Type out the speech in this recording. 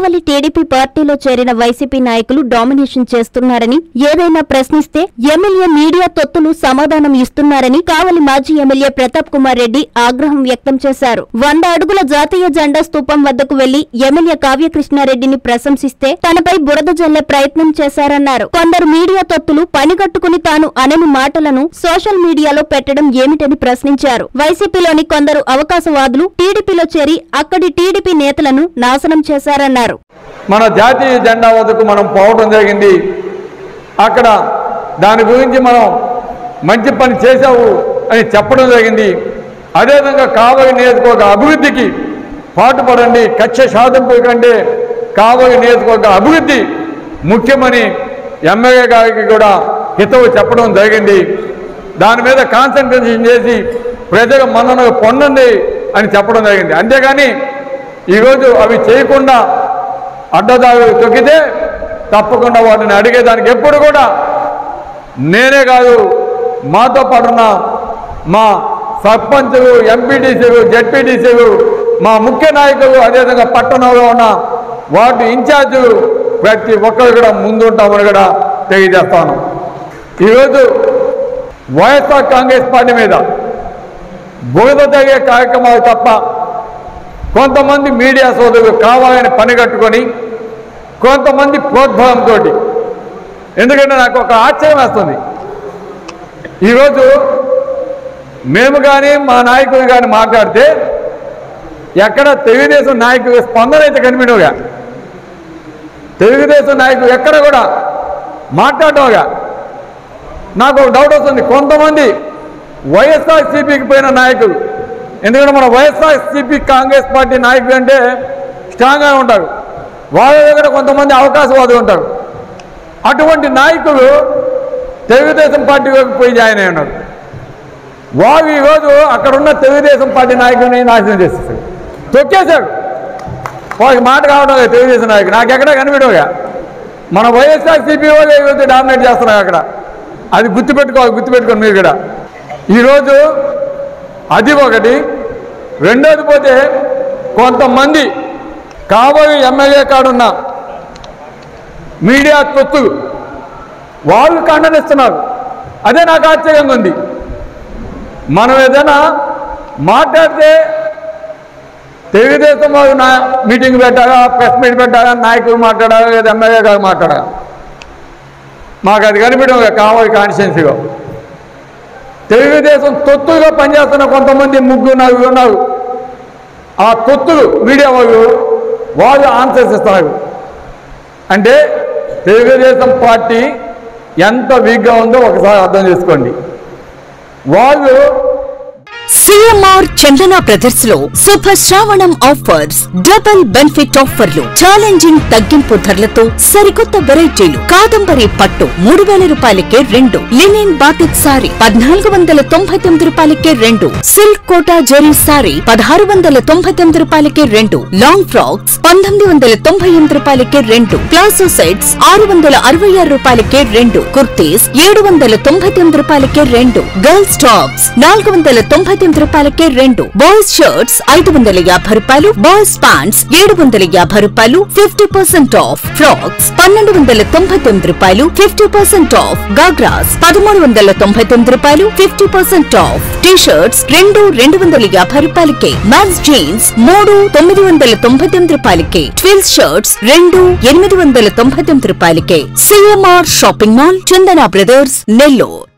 కావలి TDP పార్టీలో చేరిన YCP నాయకులు డామినేషన్ చేస్తున్నారని, ఏదైనా ప్రశ్నిస్తే ఎమ్మెల్యే మీడియా తొత్తులు సమాధానం ఇస్తున్నారని కావలి మాజీ ఎమ్మెల్యే ప్రతాప్ కుమార్ రెడ్డి ఆగ్రహం వ్యక్తం చేశారు. 100 అడుగుల జాతీయ జెండా స్తూపం వద్దకు వెళ్లి ఎమ్మెల్యే కావ్యకృష్ణారెడ్డిని ప్రశంసిస్తే తనపై బురద జల్లే ప్రయత్నం చేశారన్నారు. కొందరు మీడియా తొత్తులు పనిగట్టుకుని తాను అనని మాటలను సోషల్ మీడియాలో పెట్టడం ఏమిటని ప్రశ్నించారు. వైసీపీలోని కొందరు అవకాశవాదులు టీడీపీలో చేరి అక్కడి టీడీపీ నేతలను నాశనం చేశారన్నారు. మన జాతీయ జెండా వద్దకు మనం పోవడం జరిగింది. అక్కడ దాని గురించి మనం మంచి పని చేశావు అని చెప్పడం జరిగింది. అదేవిధంగా కావలి నియోజకవర్గ అభివృద్ధికి పాటుపడండి, కక్ష సాధింపు కంటే కావలి నియోజకవర్గ అభివృద్ధి ముఖ్యమని ఎమ్మెల్యే గారికి కూడా హితవు చెప్పడం జరిగింది. దాని మీద కాన్సన్ట్రేషన్ చేసి ప్రజల మన్ననకు పొందండి అని చెప్పడం జరిగింది. అంతేగాని ఈరోజు అవి చేయకుండా అడ్డదారు తొక్కితే తప్పకుండా వాటిని అడిగేదానికి ఎప్పుడు కూడా నేనే కాదు, మాతో పాటున్న మా సర్పంచులు, ఎంపీటీసీలు, జెడ్పీటీసీలు, మా ముఖ్య నాయకులు, అదేవిధంగా పట్టణంలో ఉన్న వార్డు ఇన్ఛార్జీలు ప్రతి ఒక్కరు కూడా ముందుంటామని కూడా తెలియజేస్తాను. ఈరోజు వైఎస్ఆర్ కాంగ్రెస్ పార్టీ మీద బురద జరిగే కార్యక్రమాలు తప్ప కొంతమంది మీడియా సోదరులు కావాలని పనిగట్టుకొని కొంతమంది ప్రోద్బలంతో, ఎందుకంటే నాకు ఒక ఆశ్చర్యం వేస్తుంది. ఈరోజు మేము కానీ మా నాయకులు కానీ మాట్లాడితే ఎక్కడ తెలుగుదేశం నాయకుల స్పందన అయితే కనిపించవుగా, తెలుగుదేశం నాయకులు ఎక్కడ కూడా మాట్లాడటంగా నాకు ఒక డౌట్ వస్తుంది. కొంతమంది వైఎస్ఆర్సీపీకి పోయిన నాయకులు, ఎందుకంటే మన వైఎస్ఆర్సీపీ కాంగ్రెస్ పార్టీ నాయకులు అంటే స్ట్రాంగ్గా ఉంటారు, వాళ్ళ దగ్గర కొంతమంది అవకాశవాదులు ఉంటారు. అటువంటి నాయకులు తెలుగుదేశం పార్టీలోకి పోయి జాయిన్ అయి ఉన్నారు. వాళ్ళు ఈరోజు అక్కడున్న తెలుగుదేశం పార్టీ నాయకుడిని నాశనం చేసేసారు, తొక్కేశారు. వాళ్ళకి మాట కావడం లేదు తెలుగుదేశం నాయకుడు, నాకు ఎక్కడ కనిపించవుగా. మన వైఎస్ఆర్సీపీ వాళ్ళు ఈరోజు డామినేట్ చేస్తున్నారు అక్కడ. అది గుర్తుపెట్టుకోండి మీరు కూడా. ఈరోజు అది ఒకటి. రెండోది పోతే కొంతమంది కాబోయే ఎమ్మెల్యే కాడున్న మీడియా తొత్తులు వాళ్ళు ఖండనిస్తున్నారు. అదే నాకు ఆశ్చర్యంగా ఉంది. మనం ఏదైనా మాట్లాడితే తెలుగుదేశం వాళ్ళు మీటింగ్ పెట్టారా, ప్రెస్ మీట్ పెట్టారా, నాయకులు మాట్లాడారా, లేదా ఎమ్మెల్యే గారు మాట్లాడారా, మాకు అది కనిపించడం కావాలి. కాన్స్టిట్యున్సీలో తెలుగుదేశం తొత్తులుగా పనిచేస్తున్న కొంతమంది 3-4 ఉన్నారు. ఆ తొత్తులు మీడియా వాళ్ళు ఆన్సర్స్ ఇస్తున్నారు. అంటే తెలుగుదేశం పార్టీ ఎంత వీక్గా ఉందో ఒకసారి అర్థం చేసుకోండి. వాళ్ళు సిఎంఆర్ చందన బ్రదర్స్ లో శుభ శ్రావణం ఆఫర్స్, డబుల్ బెనిఫిట్ ఆఫర్లు, ఛాలెంజింగ్ తగ్గింపు ధరలతో సరికొత్త వెరైటీలు. కాదంబరి పట్టు 3000 రూపాయలకే 2, లినిన్ బాతిక్ సారీ 1499 రూపాయలకే 2, సిల్క్ కోటా జరీ సారీ 1699 రూపాయలకే 2, లాంగ్ ఫ్రాక్స్ 1998 రూపాయలకే 2, ప్లాజో సెట్స్ 666 రూపాయలకే 2, కుర్తీస్ 799 రూపాయలకే 2, గర్ల్స్ టాప్స్ 499 రూపాయలకే 2, బాయ్స్ షర్ట్స్ 550 రూపాయలు, బాయ్స్ ప్యాంట్స్ 750 రూపాయలు 50% ఆఫ్, ఫ్రాక్స్ 1299 రూపాయలు 50% ఆఫ్, గాగ్రాస్ 1399 రూపాయలు 50% ఆఫ్, టీ షర్ట్స్ 250 రూపాయలకే, మ్యాన్స్ జీన్స్ 999 రూపాయలకే, ట్విల్స్ షర్ట్స్ 899 రూపాయలకే. CMR shopping mall, Chandana brothers, Nellore.